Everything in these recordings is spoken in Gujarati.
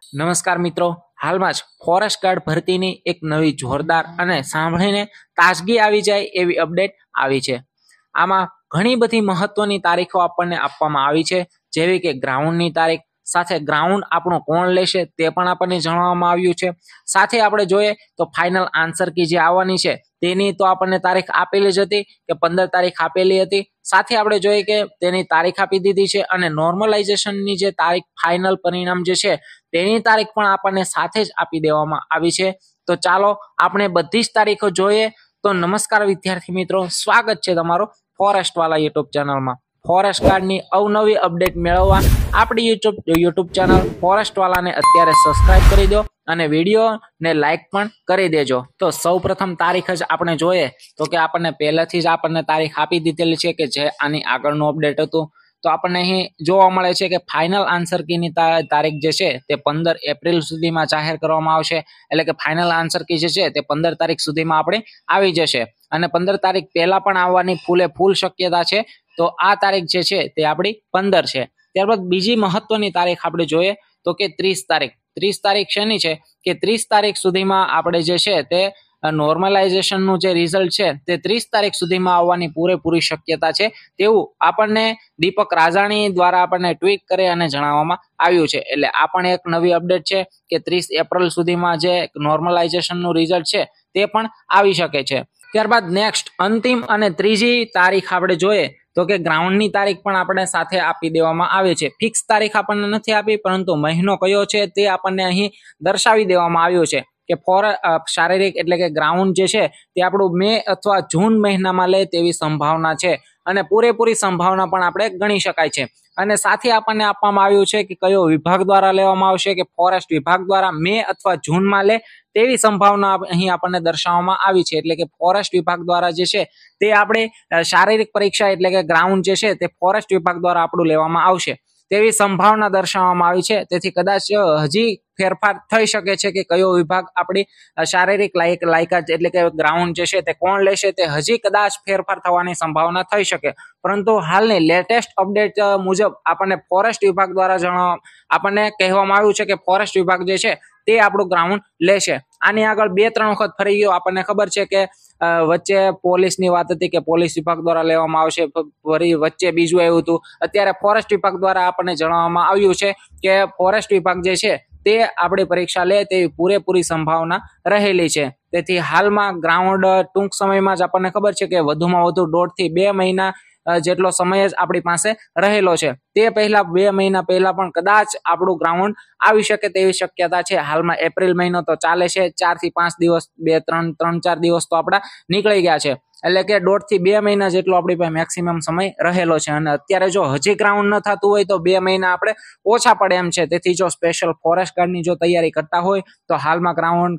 નમસ્કાર મિત્રો, હાલમાં જ ફોરેસ્ટ ગાર્ડ ભરતીની એક નવી જોરદાર અને સાંભળીને તાજગી આવી જાય એવી અપડેટ આવી છે। આમાં ઘણી બધી મહત્વની તારીખો આપણને આપવામાં આવી છે, જેવી કે ગ્રાઉન્ડની તારીખ, સાથે ગ્રાઉન્ડ આપણું કોણ લેશે તે પણ આપણને જણાવવામાં આવ્યું છે। સાથે આપણે જોઈએ તો ફાઇનલ આન્સર કી જે આવવાની છે તેની તો આપણને તારીખ આપેલી જ હતી કે 15 તારીખ આપેલી હતી। સાથે આપણે જોઈએ કે તેની તારીખ આપી દીધી છે અને નોર્મલાઇઝેશનની જે તારીખ ફાઇનલ પરિણામ જે છે તેની તારીખ પણ આપણને સાથે જ આપી દેવામાં આવી છે। તો ચાલો આપણે બધી જ તારીખો જોઈએ। તો નમસ્કાર વિદ્યાર્થી મિત્રો, સ્વાગત છે તમારો ફોરેસ્ટ વાલા યુટ્યુબ ચેનલમાં। ફોરેસ્ટ ગાર્ડની અવનવી અપડેટ મેળવવા આપણી યુટ્યુબ ચેનલ ફોરેસ્ટ વાલાને અત્યારે સબસ્ક્રાઇબ કરી દો અને વિડીયોને લાઇક પણ કરી દેજો। તો સૌપ્રથમ તારીખ જ આપણે જોઈએ તો કે આપણને પહેલેથી જ આપણને તારીખ આપી દીધેલી છે કે જે આની આગળનું અપડેટ હતું। તો આપણને અહીં જોવા મળે છે કે ફાઇનલ આન્સર કીની તારીખ જે છે તે 15 એપ્રિલ સુધીમાં જાહેર કરવામાં આવશે। એટલે કે ફાઇનલ આન્સર કી જે છે તે 15 તારીખ સુધીમાં આપણે આવી જશે અને 15 તારીખ પહેલા પણ આવવાની ફૂલ શક્યતા છે। તો આ તારીખ જે છે તે આપણી 15 છે। ત્યારબાદ બીજી મહત્વની તારીખ આપણે જોઈએ તો કે 30 તારીખ। 30 તારીખ શેની છે કે 30 તારીખ સુધીમાં આપણે જે છે તે નોર્મલાઇઝેશનનું જે રિઝલ્ટ છે તે 30 તારીખ સુધીમાં આવવાની પૂરેપૂરી શક્યતા છે તેવું આપણને દીપક રાજાણી દ્વારા આપણને ટ્વીટ કરી અને જણાવવામાં આવ્યું છે। એટલે આ પણ એક નવી અપડેટ છે કે 30 એપ્રિલ સુધીમાં જે નોર્મલાઇઝેશનનું રિઝલ્ટ છે તે પણ આવી શકે છે। ત્યારબાદ નેક્સ્ટ અંતિમ અને ત્રીજી તારીખ આપણે જોઈએ તો કે ગ્રાઉન્ડની તારીખ પણ આપણે સાથે આપી દેવામાં આવે છે। ફિક્સ તારીખ આપણને નથી આપી, પરંતુ મહિનો કયો છે તે આપણને અહીં દર્શાવી દેવામાં આવ્યો છે કે શારીરિક એટલે કે ગ્રાઉન્ડ જે છે તે આપણું મે અથવા જૂન મહિનામાં લે તેવી સંભાવના છે અને પૂરેપૂરી સંભાવના પણ આપણે ગણી શકાય છે। અને સાથે આપણને આપવામાં આવ્યું છે કે કયો વિભાગ દ્વારા લેવામાં આવશે કે ફોરેસ્ટ વિભાગ દ્વારા મે અથવા જૂનમાં લે તેવી સંભાવના અહીં આપણને દર્શાવવામાં આવી છે। એટલે કે ફોરેસ્ટ વિભાગ દ્વારા જે છે તે આપણે શારીરિક પરીક્ષા એટલે કે ગ્રાઉન્ડ જે છે તે ફોરેસ્ટ વિભાગ દ્વારા આપણું લેવામાં આવશે તેવી સંભાવના દર્શાવવામાં આવી છે। તેથી કદાચ હજી ફેરફાર થઈ શકે છે કે કયો વિભાગ આપણી શારીરિક લાયકાત એટલે કે ગ્રાઉન્ડ જે છે તે કોણ લેશે તે હજી કદાચ ફેરફાર થવાની સંભાવના થઈ શકે। પરંતુ હાલની લેટેસ્ટ અપડેટ મુજબ આપણને ફોરેસ્ટ વિભાગ દ્વારા આપણને કહેવામાં આવ્યું છે કે ફોરેસ્ટ વિભાગ જે છે તે આપણું ગ્રાઉન્ડ લેશે। આની આગળ 2-3 વખત ફરી ગયો, આપણને ખબર છે કે વચ્ચે પોલીસની વાત હતી કે પોલીસ વિભાગ દ્વારા લેવામાં આવશે, ફરી વચ્ચે બીજું આવ્યું હતું, અત્યારે ફોરેસ્ટ વિભાગ દ્વારા આપણને જણાવવામાં આવ્યું છે કે ફોરેસ્ટ વિભાગ જે છે તે આપણી પરીક્ષા લે તેવી પૂરેપૂરી સંભાવના રહેલી છે। તેથી હાલમાં ગ્રાઉન્ડ ટૂંક સમયમાં જ આપણને ખબર છે કે વધુમાં વધુ 1.5 થી 2 મહિના જેટલો સમય જ આપણી પાસે રહેલો છે। તે પહેલા 2 મહિના પહેલા પણ કદાચ આપણું ગ્રાઉન્ડ આવી શકે તેવી શક્યતા છે। હાલમાં એપ્રિલ મહિનો તો ચાલે છે, 4 થી 5 દિવસ 3-4 દિવસ તો આપણા નીકળી ગયા છે। એટલે કે 1.5 થી 2 મહિના જેટલો આપણી પાસે મેક્સિમમ સમય રહેલો છે અને અત્યારે જો હજી ગ્રાઉન્ડ ન થતું હોય તો 2 મહિના આપણે ઓછા પડે એમ છે। તેથી જો સ્પેશિયલ ફોરેસ્ટ ગાર્ડની જો તૈયારી કરતા હોય તો હાલમાં ગ્રાઉન્ડ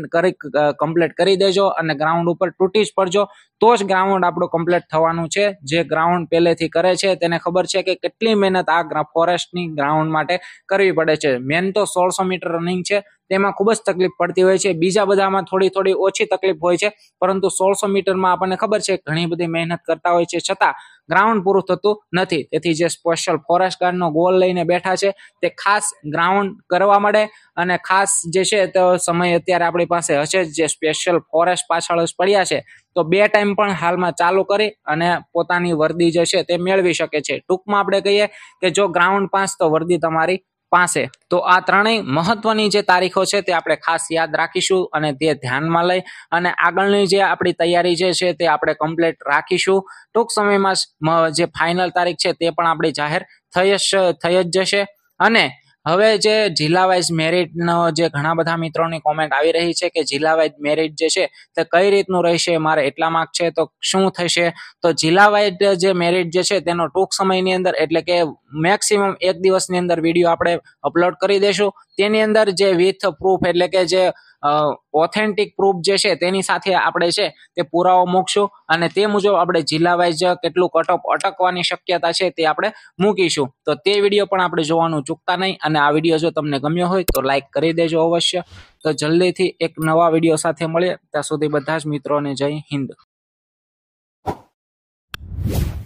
કમ્પ્લીટ કરી દેજો અને ગ્રાઉન્ડ ઉપર તૂટી જ પડજો, તો જ ગ્રાઉન્ડ આપણું કમ્પ્લીટ થવાનું છે। જે ગ્રાઉન્ડ પહેલેથી કરે છે તેને ખબર છે કે કેટલી મહેનત આ ફોરેસ્ટની ગ્રાઉન્ડ માટે કરવી પડે છે। મેન તો 1600 મીટર રનિંગ છે તેમાં ખૂબ જ તકલીફ પડતી હોય છે, બીજા બધામાં થોડી ઓછી તકલીફ હોય છે, પરંતુ 1600 મીટરમાં આપણને ખબર છે ઘણી બધી મહેનત કરતા હોય છે છતાં ગ્રાઉન્ડ પૂરું થતું નથી। તેથી જે સ્પેશિયલ ફોરેસ્ટ ગાર્ડનો ગોલ લઈને બેઠા છે તે ખાસ ગ્રાઉન્ડ કરવા મળે અને ખાસ જે છે તે સમય અત્યારે આપણી પાસે હશે જ, જે સ્પેશિયલ ફોરેસ્ટ પાછળ જ પડ્યા છે તો 2 ટાઈમ પણ હાલમાં ચાલુ કરી અને પોતાની વર્દી જે છે તે મેળવી શકે છે। ટૂંકમાં આપણે કહીએ કે જો ગ્રાઉન્ડ પાસ તો વર્દી તમારી પાસે। તો આ ત્રણેય મહત્વની જે તારીખો છે તે આપણે ખાસ યાદ રાખીશું અને તે ધ્યાનમાં લઈ અને આગળની જે આપણી તૈયારી જે છે તે આપણે કમ્પ્લીટ રાખીશું। ટૂંક સમયમાં જે ફાઇનલ તારીખ છે તે પણ આપણી જાહેર થઈ જ જશે। અને હવે જે જિલ્લા વાઇઝ મેરિટનો જે ઘણા બધા મિત્રોની કોમેન્ટ આવી રહી છે કે જિલ્લા વાઇઝ મેરિટ જે છે તે કઈ રીતનું રહેશે, મારે એટલા માર્ક છે તો શું થશે? તો જિલ્લા વાઇઝ જે મેરિટ જે છે તેનો ટૂંક સમયની અંદર એટલે કે મેક્સિમમ 1 દિવસની અંદર વિડીયો આપણે અપલોડ કરી દેશું। તેની અંદર જે વિથ પ્રૂફ એટલે કે જે ઓથેન્ટિક પ્રૂફ જે છે તેની સાથે આપણે છે તે પુરાવો મૂકશું અને તે મુજબ આપણે જિલ્લા વાઇઝ કેટલું કટ ઓફ અટકવાની શક્યતા છે તે આપણે મૂકીશું। તો તે વિડીયો પણ આપણે જોવાનું ચૂકતા નહીં અને આ વિડીયો જો તમને ગમ્યો હોય તો લાઈક કરી દેજો અવશ્ય। તો જલ્દીથી એક નવા વિડીયો સાથે મળીએ, ત્યાં સુધી બધા જ મિત્રોને જય હિન્દ।